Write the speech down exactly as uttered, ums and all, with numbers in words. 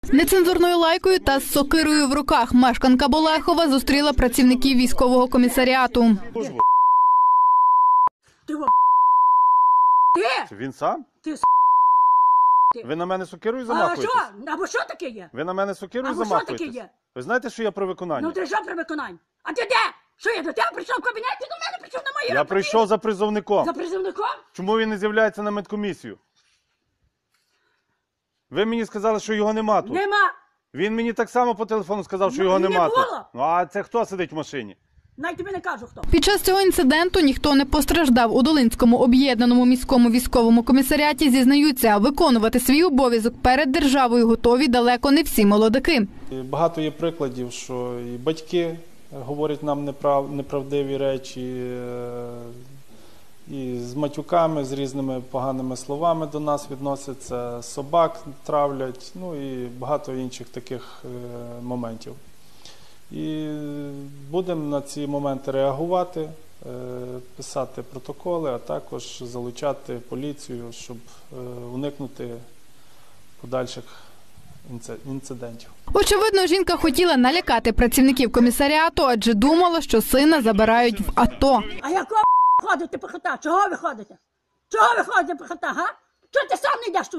Нецензурною лайкою та з сокирою в руках мешканка Болехова зустріла працівників військового комісаріату. Ти во... Ти? Він сам? Ти с***. Ви на мене сокирою А замахуєтесь? що? Або що таке є? Ви на мене сокирою Або що таке замахуєтесь? є? Ви знаєте, що я при виконанні? Ну ти що при виконанні? А ти де? Що я до тебе прийшов в кабінет? Ти до мене прийшов на моє Я прийшов за призовником. За призовником? Чому він не з'являється на медкомісію? Ви мені сказали, що його нема тут. Нема. Він мені так само по телефону сказав, що Ну, його не нема було. тут. Ну а це хто сидить в машині? Навіть тобі не кажу хто. Під час цього інциденту ніхто не постраждав. У Долинському об'єднаному міському військовому комісаріаті зізнаються, виконувати свій обов'язок перед державою готові далеко не всі молодики. Багато є прикладів, що і батьки говорять нам неправ... неправдиві речі, і з матюками, з різними поганими словами до нас відносяться, собак травлять, ну і багато інших таких моментів. І будемо на ці моменти реагувати, писати протоколи, а також залучати поліцію, щоб уникнути подальших інцидентів. Очевидно, жінка хотіла налякати працівників комісаріату, адже думала, що сина забирають в АТО. А якого ходите по хата? Чого ви ходите? Чого ви ходите по хата, га? Чого ти сам не йдеш туди?